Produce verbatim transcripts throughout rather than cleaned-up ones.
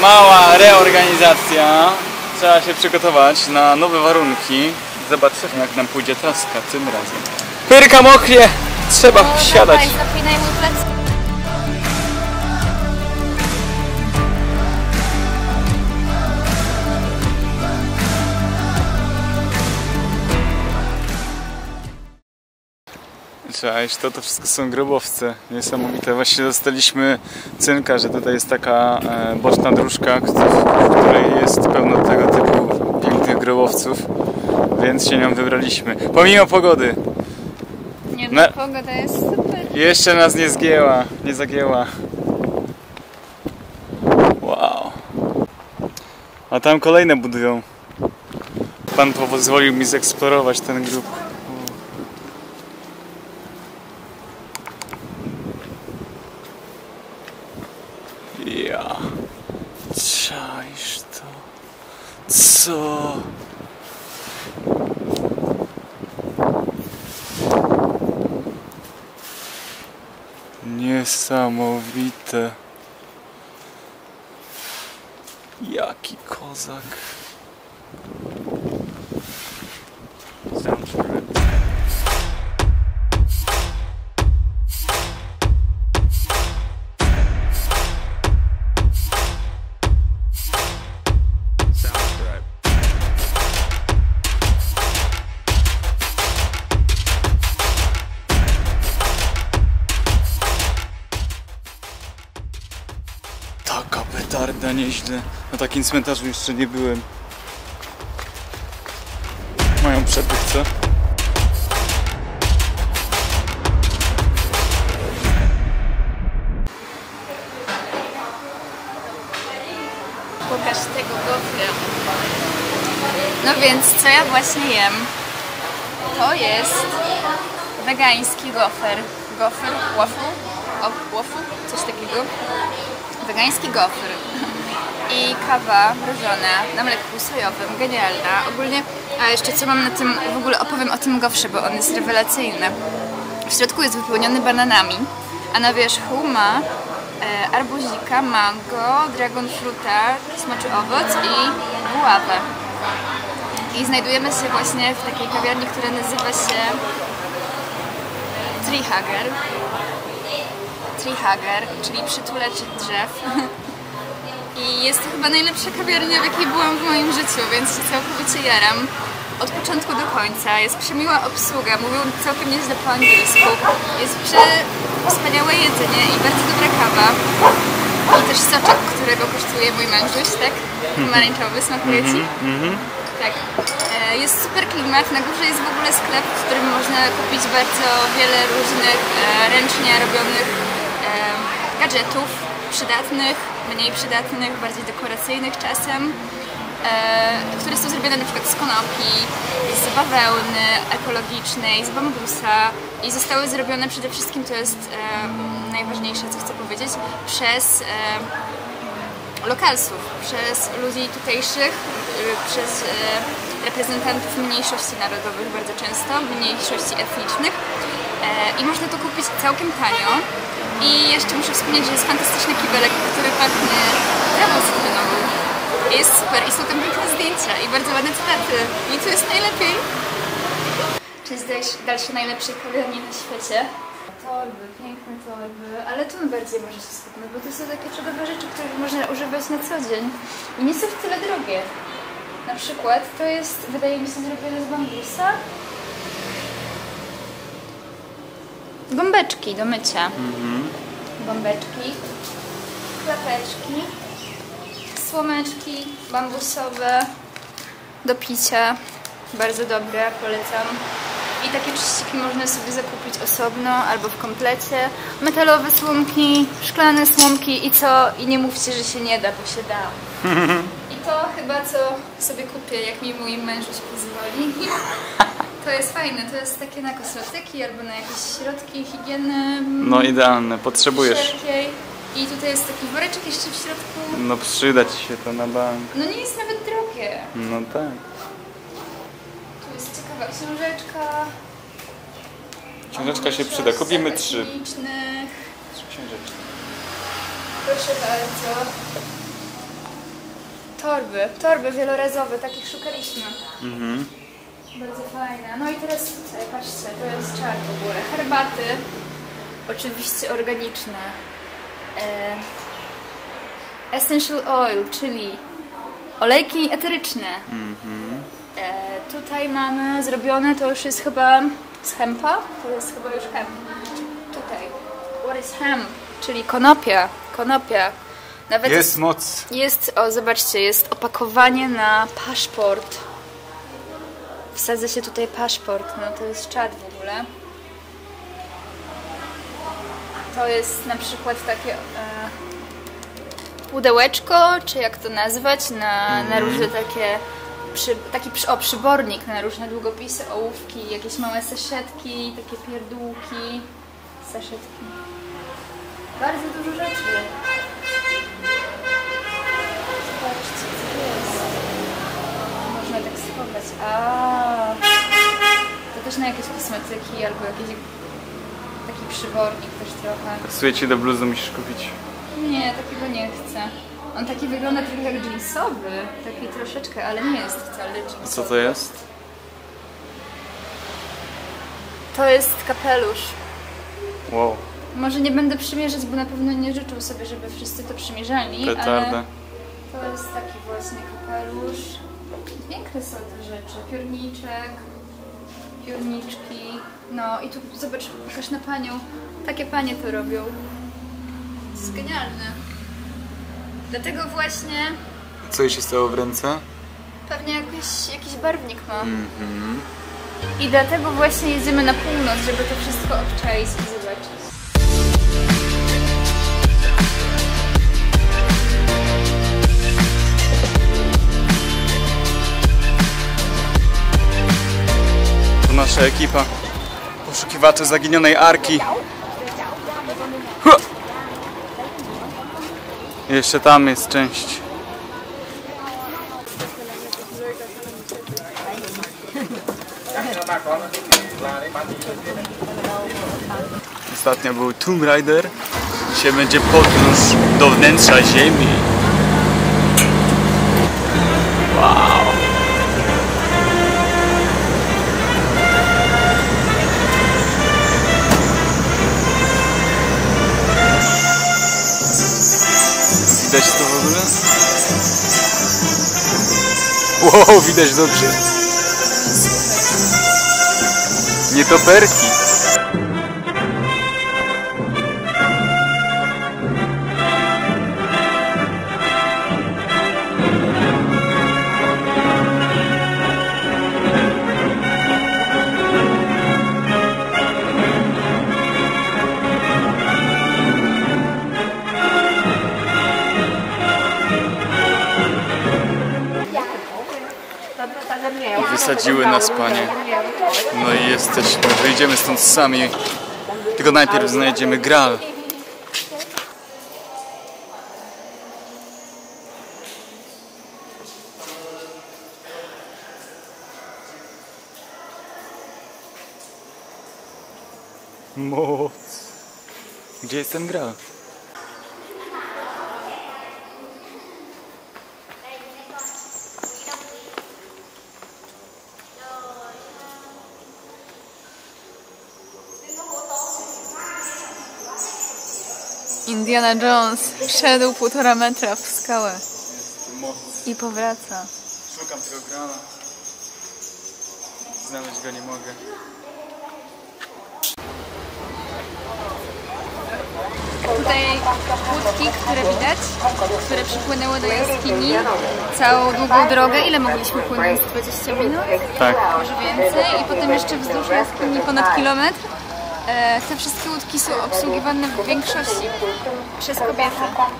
mała reorganizacja. Trzeba się przygotować na nowe warunki. Zobaczymy, jak nam pójdzie traska tym razem. Pyrka mokrie! Trzeba no, wsiadać. Dawaj, zapinaj mój plec. Cześć, to to wszystko są grobowce. Niesamowite. Właśnie dostaliśmy cynka, że tutaj jest taka e, boczna dróżka, w której jest pełno tego typu pięknych grobowców, więc się nią wybraliśmy. Pomimo pogody. Nie, no, Na... pogoda jest super. Jeszcze nas nie zgięła, nie zagięła. Wow. A tam kolejne budują. Pan pozwolił mi zeksplorować ten grób. Ja. Czaisz to? Co? Niesamowite. Jaki kozak. Taka petarda, nieźle. Na takim cmentarzu jeszcze nie byłem. Mają przepych, co? Pokaż tego gofra. No więc, co ja właśnie jem? To jest wegański gofer. Gofer, waffle, o, waffle, coś takiego. Wegański gofer i kawa mrożona na mleku sojowym, genialna. Ogólnie, a jeszcze co mam na tym, w ogóle opowiem o tym gofrze, bo on jest rewelacyjny. W środku jest wypełniony bananami, a na wierzchu ma e, arbuzika, mango, dragon fruta, smoczy owoc i buławę. I znajdujemy się właśnie w takiej kawiarni, która nazywa się Treehager. Treehager, czyli przytulacz drzew. I jest to chyba najlepsza kawiarnia, w jakiej byłam w moim życiu, więc się całkowicie jaram. Od początku do końca. Jest przemiła obsługa, mówią całkiem nieźle po angielsku. Jest prze... wspaniałe jedzenie i bardzo dobra kawa. I też soczek, którego kosztuje mój mężuś, tak? Pomarańczowy, smakuje ci? Mm-hmm. Tak. Jest super klimat, na górze jest w ogóle sklep, w którym można kupić bardzo wiele różnych ręcznie robionych gadżetów, przydatnych, mniej przydatnych, bardziej dekoracyjnych czasem, e, które są zrobione na przykład z konopi, z bawełny ekologicznej, z bambusa i zostały zrobione przede wszystkim, to jest e, najważniejsze, co chcę powiedzieć, przez e, lokalsów, przez ludzi tutejszych, e, przez e, reprezentantów mniejszości narodowych bardzo często, mniejszości etnicznych e, i można to kupić całkiem tanio. I jeszcze muszę wspomnieć, że jest fantastyczny kibelek, który pachnie trawą cytrynową. Jest super i są tam piękne zdjęcia i bardzo ładne cytaty. I tu jest najlepiej. Czy jest dalsze najlepszej kawiarni na świecie? Torby, piękne torby, ale tu bardziej może się skupmy, bo to są takie cudowne rzeczy, które można używać na co dzień. I nie są wcale drogie. Na przykład to jest, wydaje mi się, zrobione z bambusa. Gąbeczki do mycia. Mhm. Gąbeczki, klapeczki, słomeczki bambusowe do picia. Bardzo dobre, polecam. I takie czyściki można sobie zakupić osobno albo w komplecie. Metalowe słomki, szklane słomki i co? I nie mówcie, że się nie da, bo się da. I to chyba co sobie kupię, jak mi mój mężuś pozwoli. To jest fajne, to jest takie na kosmetyki albo na jakieś środki higieny. No idealne, potrzebujesz. Wszelkiej. I tutaj jest taki woreczek jeszcze w środku. No przyda ci się to na bank. No nie jest nawet drogie. No tak. Tu jest ciekawa książeczka. Książeczka się przyda, kupimy trzy. Trzy książeczki. Proszę bardzo. torby, torby wielorazowe, takich szukaliśmy. Mhm. Bardzo fajne. No i teraz tutaj, patrzcie, to jest czar w ogóle. Herbaty, oczywiście organiczne. E, essential oil, czyli olejki eteryczne. Mhm. E, tutaj mamy zrobione, to już jest chyba z hempa, to jest chyba już hemp. Tutaj, what is hemp, czyli konopia, konopia. Nawet Jest moc. Jest, o zobaczcie, jest opakowanie na paszport. Wsadza się tutaj paszport, no to jest czad w ogóle. To jest na przykład takie e, pudełeczko, czy jak to nazwać, na, mm. na różne takie, przy, taki przy, o, przybornik na różne długopisy, ołówki, jakieś małe saszetki, takie pierdółki, saszetki. Bardzo dużo rzeczy. Zobaczcie, co to jest. Można tak schować. A, to też na jakieś kosmetyki albo jakiś taki przybornik też trochę. Pasuje ci do bluzu, musisz kupić. Nie, takiego nie chcę. On taki wygląda trochę jak jeansowy, taki troszeczkę, ale nie jest wcale jeansowy. A co to jest? To jest kapelusz. Wow. Może nie będę przymierzać, bo na pewno nie życzą sobie, żeby wszyscy to przymierzali, Petarda. ale to jest taki właśnie kapelusz. Piękne są te rzeczy. Piórniczek, piórniczki. No i tu zobacz, pokaż na panią. Takie panie to robią. To jest genialne. Dlatego właśnie Co jej się stało w ręce? pewnie jakiś, jakiś barwnik ma. Mhm. I dlatego właśnie jedziemy na północ, żeby to wszystko obczaić i zobaczyć. To nasza ekipa poszukiwaczy zaginionej arki. Huh! Jeszcze tam jest część. Ostatnio był Tomb Raider. Dzisiaj będzie podróż do wnętrza ziemi. Wow. Widać to w ogóle? Wow, widać dobrze. Nietoperki. Wysadziły nas panie. No i jesteśmy, wyjdziemy stąd sami. Tylko najpierw znajdziemy Graal. Moc. Gdzie jest ten Graal? Indiana Jones wszedł półtora metra w skałę i powraca. Szukam tego Graala. Znaleźć go nie mogę. Tutaj łódki, które widać, które przypłynęły do jaskini całą długą drogę. Ile mogliśmy płynąć? dwadzieścia minut? Tak. Może więcej. I potem jeszcze wzdłuż jaskini ponad kilometr. E, te wszystkie łódki są obsługiwane w większości przez kobiety.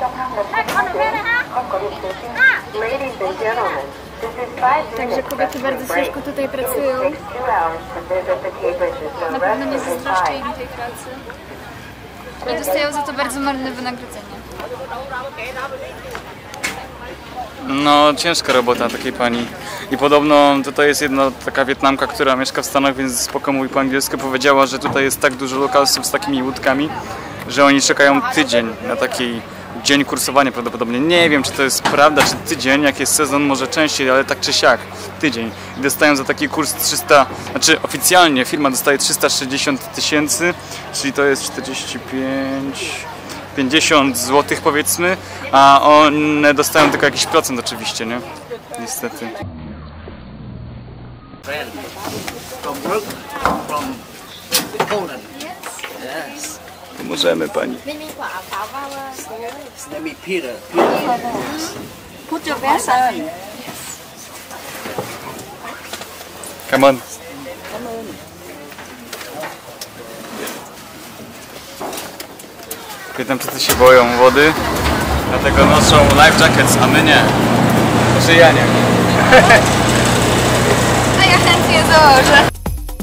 Także kobiety bardzo ciężko tutaj pracują. Na pewno nie zazdroszczę im tej pracy. I dostają za to bardzo marne wynagrodzenie. No, ciężka robota takiej pani. I podobno tutaj jest jedna taka Wietnamka, która mieszka w Stanach, więc spoko mówi po angielsku. Powiedziała, że tutaj jest tak dużo lokalsów z takimi łódkami, że oni czekają tydzień na takiej dzień kursowania prawdopodobnie. Nie wiem, czy to jest prawda, czy tydzień, jak jest sezon, może częściej, ale tak czy siak, tydzień. I dostają za taki kurs trzysta, znaczy oficjalnie firma dostaje trzysta sześćdziesiąt tysięcy, czyli to jest czterdzieści pięć, pięćdziesiąt złotych powiedzmy, a one dostają tylko jakiś procent oczywiście, nie? Niestety. From Brooklyn, from Poland. Yes. Pomożemy pani. His name is Peter. Peter. Put your best on. Come on. Wietnamczycy się boją wody, dlatego noszą life jackets, a my nie. Znaczy ja nie. A ja chętnie założę.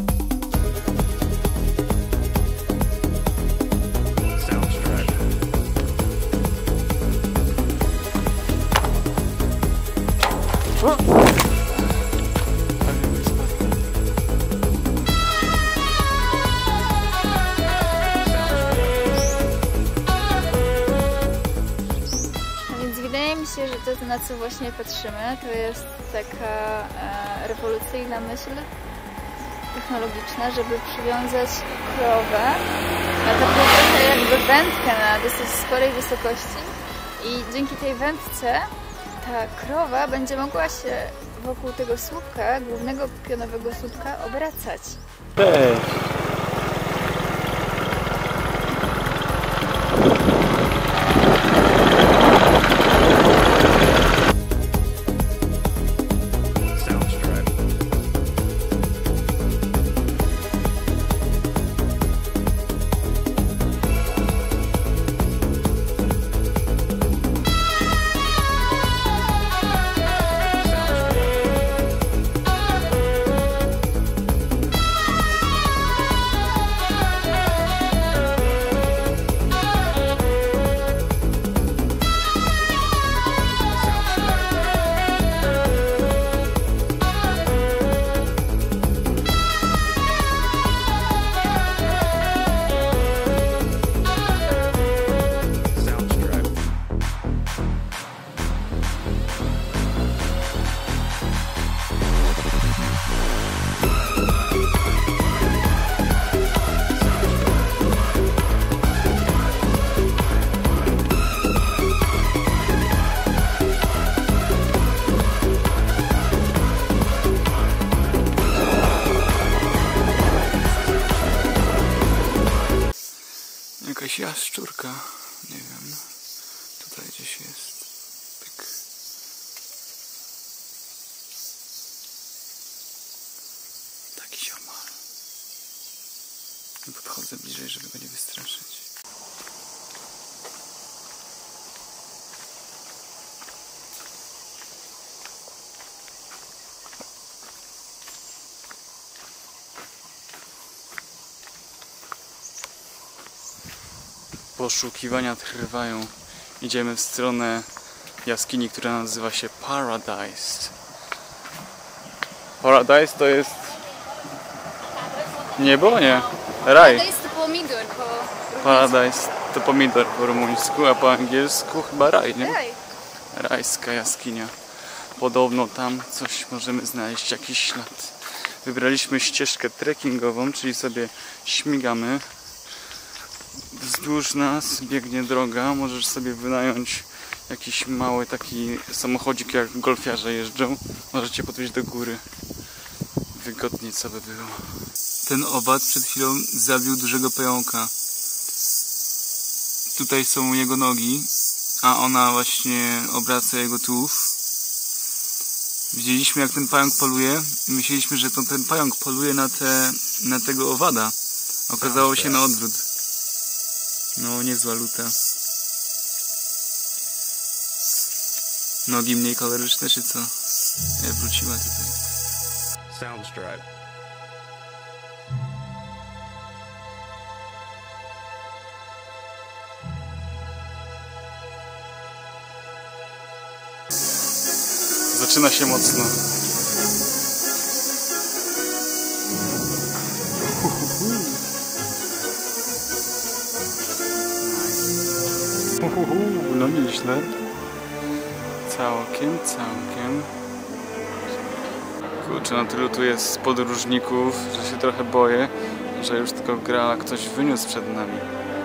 Wydaje mi się, że to, na co właśnie patrzymy, to jest taka e, rewolucyjna myśl technologiczna, żeby przywiązać krowę na taką trochę jakby wędkę na dosyć sporej wysokości i dzięki tej wędce ta krowa będzie mogła się wokół tego słupka, głównego pionowego słupka, obracać. Hej. Jakaś jaszczurka, nie wiem, tutaj gdzieś jest, pyk. Taki ziomal. Podchodzę bliżej, żeby go nie wystraszyć. Poszukiwania trwają. Idziemy w stronę jaskini, która nazywa się Paradise. Paradise to jest niebo? Nie. Raj. Paradise to pomidor po Paradise to pomidor po rumuńsku, a po angielsku chyba raj, nie? Raj. Rajska jaskinia. Podobno tam coś możemy znaleźć, jakiś ślad. Wybraliśmy ścieżkę trekkingową, czyli sobie śmigamy. Wzdłuż nas biegnie droga, możesz sobie wynająć jakiś mały taki samochodzik, jak golfiarze jeżdżą. Możecie podwieźć do góry. Wygodnie co by było. Ten owad przed chwilą zabił dużego pająka. Tutaj są jego nogi, a ona właśnie obraca jego tułów. Widzieliśmy, jak ten pająk poluje i myśleliśmy, że to ten pająk poluje na, te, na tego owada. Okazało się na odwrót. No, niezła luta. Nogi mniej kaloryczne, czy co? Ja wróciła tutaj. Soundstripe. Zaczyna się mocno. Uhuhu, no nieźle. Całkiem, całkiem. Kurczę, no tylu tu jest podróżników, że się trochę boję, że już tylko grala ktoś wyniósł przed nami.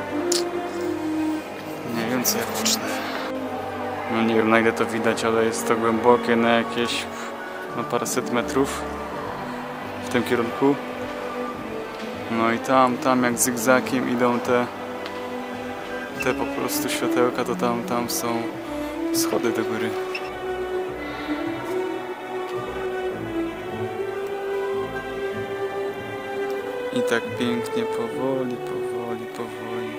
Nie wiem co ja pocznę. No nie wiem na ile to widać, ale jest to głębokie na jakieś no, paręset metrów w tym kierunku. No i tam, tam jak zygzakiem idą te te po prostu światełka, to tam, tam są schody do góry. I tak pięknie, powoli, powoli, powoli.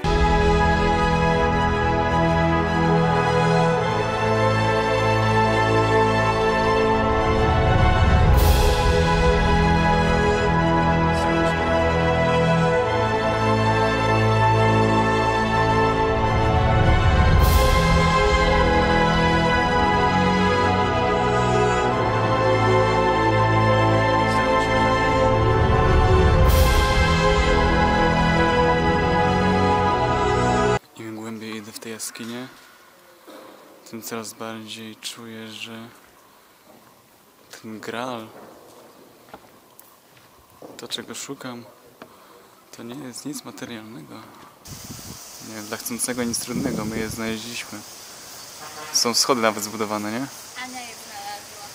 Jaskinie, tym coraz bardziej czuję, że ten Graal, to czego szukam, to nie jest nic materialnego. Nie, dla chcącego nic trudnego, my je znaleźliśmy. Są schody nawet zbudowane, nie? Ania je znalazła.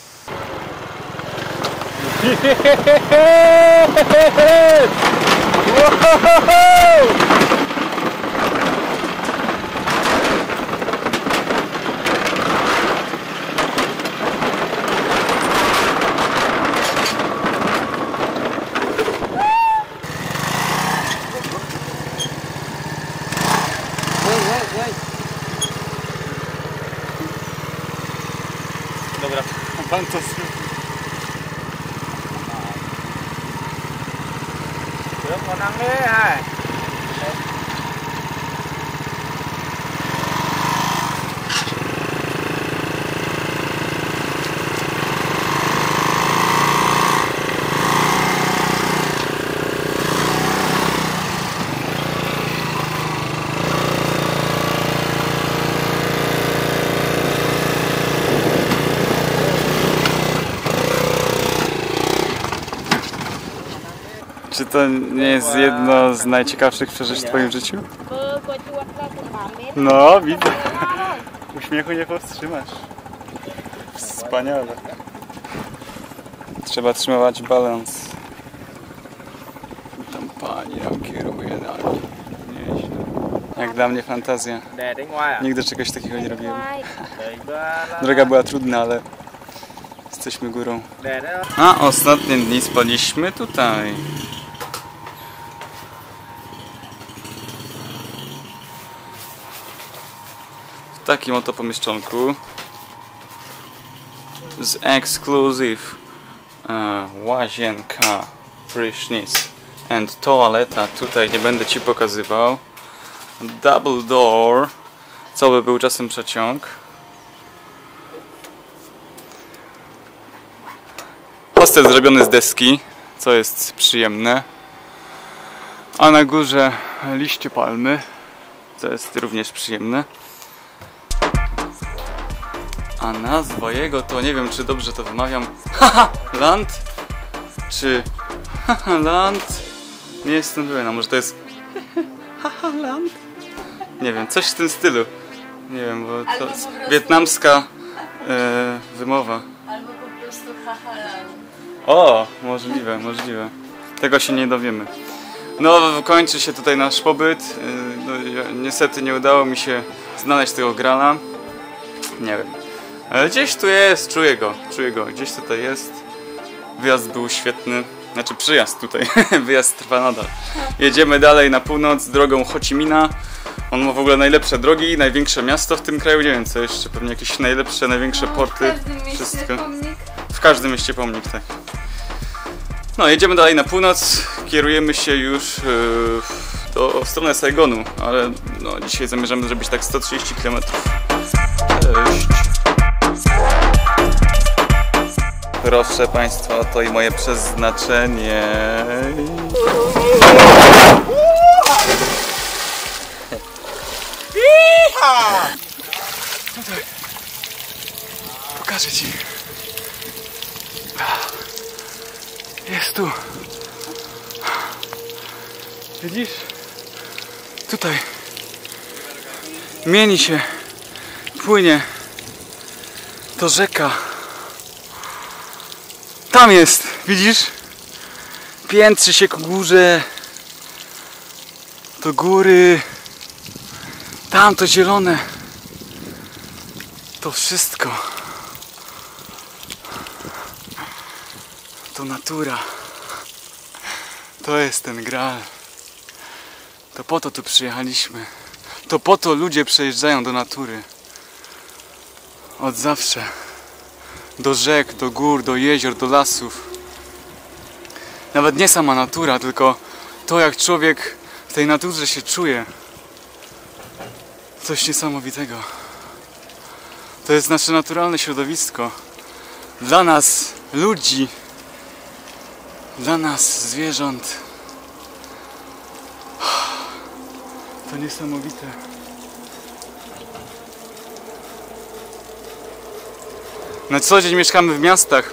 Dobra, pan to zrobił. Được một năm đấy hả? Czy to nie jest jedno z najciekawszych przeżyć w twoim życiu? No, widzę. Uśmiechu nie powstrzymasz. Wspaniale. Trzeba trzymać balans. Tam pani nam kieruje nami. Nieźle. Jak dla mnie fantazja. Nigdy czegoś takiego nie robiłem. Droga była trudna, ale jesteśmy górą. A ostatnie dni spaliśmy tutaj. W takim oto pomieszczonku z exclusive uh, łazienka, prysznic and toaleta. Tutaj nie będę ci pokazywał. Double door, co by był czasem przeciąg. Hostel zrobiony z deski, co jest przyjemne. A na górze liście palmy, co jest również przyjemne. A nazwa jego to nie wiem, czy dobrze to wymawiam. Haha, Land? Czy Haha, Land? Nie jestem pewien, a może to jest Haha, Land? Nie wiem, coś w tym stylu. Nie wiem, bo to Albo jest po prostu- wietnamska e, wymowa. Albo po prostu hahalan. O, możliwe, możliwe. Tego się nie dowiemy. No, kończy się tutaj nasz pobyt. Yy, No, ja- niestety nie udało mi się znaleźć tego grala. Nie wiem. Ale gdzieś tu jest, czuję go, czuję go. Gdzieś tutaj jest. Wyjazd był świetny. Znaczy przyjazd tutaj. Wyjazd trwa nadal. Jedziemy dalej na północ drogą Ho Chi Mina. On ma w ogóle najlepsze drogi, największe miasto w tym kraju. Nie wiem co jeszcze, pewnie jakieś najlepsze, największe porty. W każdym mieście Wszystko. pomnik. W każdym mieście pomnik, tak. No, jedziemy dalej na północ, kierujemy się już yy, do, w stronę Saigonu, ale no, dzisiaj zamierzamy zrobić tak sto trzydzieści kilometrów. Cześć! Proszę Państwa, to i moje przeznaczenie. Tutaj. Pokażę ci. Jest tu. Widzisz? Tutaj. Mieni się. Płynie. To rzeka. Tam jest. Widzisz? Piętrzy się ku górze. To góry. Tam to zielone. To wszystko. To natura. To jest ten Graal. To po to tu przyjechaliśmy. To po to ludzie przejeżdżają do natury. Od zawsze. Do rzek, do gór, do jezior, do lasów. Nawet nie sama natura, tylko to, jak człowiek w tej naturze się czuje. Coś niesamowitego. To jest nasze naturalne środowisko. Dla nas, ludzi, dla nas, zwierząt. To niesamowite. Na co dzień mieszkamy w miastach.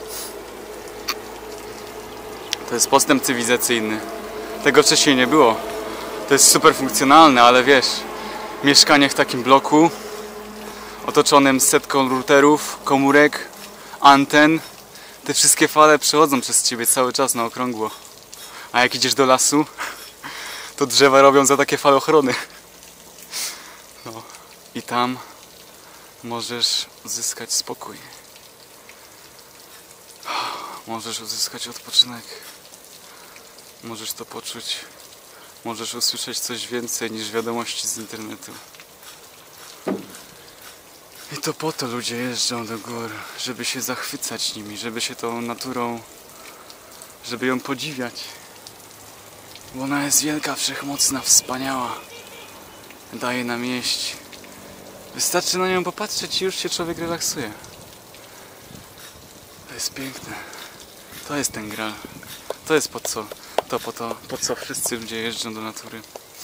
To jest postęp cywilizacyjny. Tego wcześniej nie było. To jest super funkcjonalne, ale wiesz, mieszkanie w takim bloku otoczonym setką routerów, komórek, anten, te wszystkie fale przechodzą przez ciebie cały czas na okrągło. A jak idziesz do lasu, to drzewa robią za takie falochrony. No. I tam możesz uzyskać spokój. Możesz uzyskać odpoczynek. Możesz to poczuć. Możesz usłyszeć coś więcej niż wiadomości z internetu. I to po to ludzie jeżdżą do gór, żeby się zachwycać nimi, żeby się tą naturą, żeby ją podziwiać. Bo ona jest wielka, wszechmocna, wspaniała. Daje nam jeść. Wystarczy na nią popatrzeć i już się człowiek relaksuje. To jest piękne. To jest ten Graal. To jest po co, to po to, po co wszyscy ludzie jeżdżą do natury.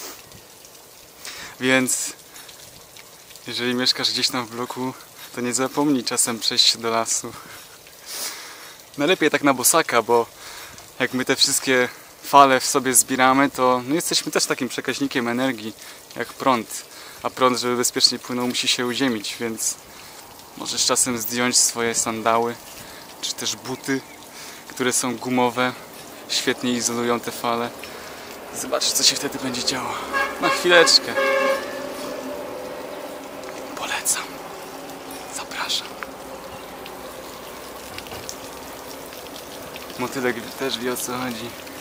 Więc jeżeli mieszkasz gdzieś tam w bloku, to nie zapomnij czasem przejść do lasu. Najlepiej tak na bosaka, bo jak my te wszystkie fale w sobie zbieramy, to no jesteśmy też takim przekaźnikiem energii, jak prąd. A prąd, żeby bezpiecznie płynął, musi się uziemić, więc możesz czasem zdjąć swoje sandały, czy też buty, które są gumowe, świetnie izolują te fale. Zobacz, co się wtedy będzie działo. Na chwileczkę. Polecam. Zapraszam. Motylek też wie, o co chodzi.